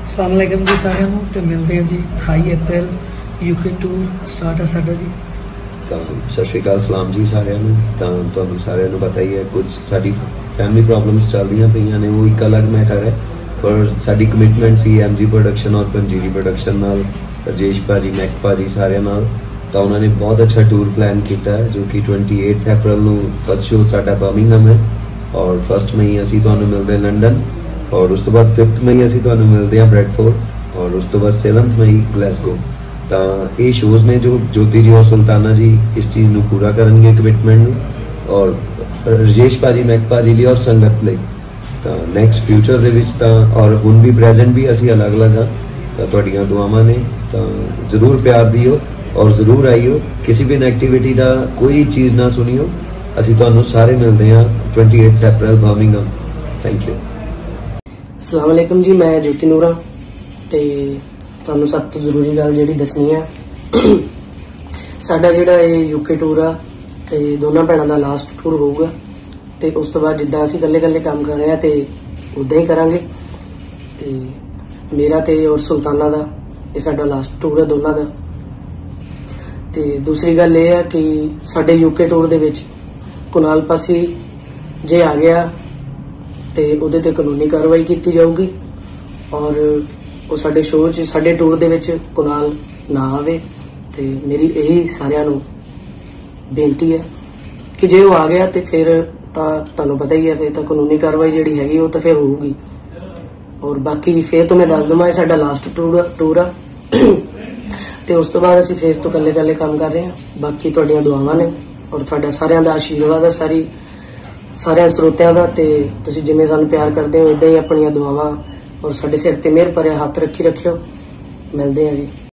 अस्सलामुअलैकुम जी साਰਿਆਂ ਨੂੰ ਤੇ ਮਿਲਦੇ ਹਾਂ ਜੀ 28 ਅਪ੍ਰੈਲ यूके टूर स्टार्ट है साडा जी। सत श्री अकाल सलाम जी सारिਆਂ ਨੂੰ। ਤਾਂ ਤੁਹਾਨੂੰ ਸਾਰਿਆਂ ਨੂੰ ਪਤਾ ਹੀ ਹੈ ਕੁਝ ਸਾਡੀ फैमिली प्रॉब्लम्स ਚੱਲਦੀਆਂ ਪਈਆਂ ਨੇ, ਉਹ ਇੱਕ ਅਲੱਗ ਮੈਟਰ ਹੈ, ਪਰ ਸਾਡੀ ਕਮਿਟਮੈਂਟ ਸੀ ਐਮਜੀ ਪ੍ਰੋਡਕਸ਼ਨ ਔਰ ਪੰਜੀਰੀ ਪ੍ਰੋਡਕਸ਼ਨ ਨਾਲ, ਰਜੇਸ਼ ਭਾਜੀ, ਮੈਕ ਭਾਜੀ ਸਾਰਿਆਂ ਨਾਲ। ਤਾਂ ਉਹਨਾਂ ਨੇ ਬਹੁਤ ਅੱਛਾ ਟੂਰ ਪਲਾਨ ਕੀਤਾ ਹੈ ਜੋ ਕਿ 28 ਅਪ੍ਰੈਲ ਨੂੰ ਫਸਟ ਸ਼ੋਅ ਸਾਡਾ ਬਰਮਿੰਘਮ ਹੈ ਔਰ 1 ਮਈ ਅਸੀਂ ਤੁਹਾਨੂੰ ਮਿਲਦੇ ਲੰਡਨ और उस तो बाद 5 मई असी तुहानू मिलते हैं ब्रैडफोर्ड और उस तो बाद 7 मई ग्लासगो। तो ये शोज़ ने जो ज्योति जी और सुल्ताना जी इस चीज़ नू पूरा करेंगे कमिटमेंट और रजेश भाजी, मैक भाजी लिए और संगत लिए। तो नैक्सट फ्यूचर दे विच तां और हुण भी प्रेजेंट भी असी अलग अलग हाँ। तो तुहाडीआं दुआवां ने तो जरूर प्यार दिओ और जरूर आइयो। किसी भी नेगेटिविटी का कोई चीज़ ना सुनियो। असी तुहानू सारे मिलते हैं 28 अप्रैल बर्मिंघम। Thank you. अस्सलाम वालेकुम जी, मैं ज्योति नूरा ते तुहानू सब तो जरूरी गल जिहड़ी दसनी है साडा जिहड़ा ये यूके टूर आ ते दोनों भैणां दा लास्ट टूर होऊगा ते उस तो बाद जिद्दां असीं कल्ले कल्ले काम कर रहे हैं ते उदां ही करांगे। ते मेरा ते और सुल्ताना दा ये साडा लास्ट टूर है दोनों दा। ते दूसरी गल ये है कि साडे यूके टूर दे विच कुनाल पासी जे आ गया ते उहदे ते कानूनी कार्रवाई की जाऊगी और वो साडे शो च साडे टूर दे विच कुनाल ना आवे। ते मेरी यही सारियां नू बेनती है कि जे वो आ गया तो फिर तुहानू पता ही है फिर तो कानूनी कार्रवाई जिहड़ी हैगी वो तो फिर होगी। और बाकी फिर तो मैं दस दवां ये साडा लास्ट टूर आ ते उस तो बाद असीं फिर तो कल्ले कल्ले काम कर रहे हैं। बाकी तुहाडीआं दुआवां ने और तुहाडा सारियां दा आशीर्वाद है सारे ਸਰੋਤਿਆਂ ਦਾ ਤੇ ਤੁਸੀਂ ਜਿਵੇਂ ਸਾਨੂੰ ਪਿਆਰ ਕਰਦੇ ਹੋ ਇਦਾਂ ਹੀ ਆਪਣੀਆਂ ਦੁਆਵਾਂ और साडे सिर ते मेहर भरे हाथ रखी रखियो। मिलते हैं जी।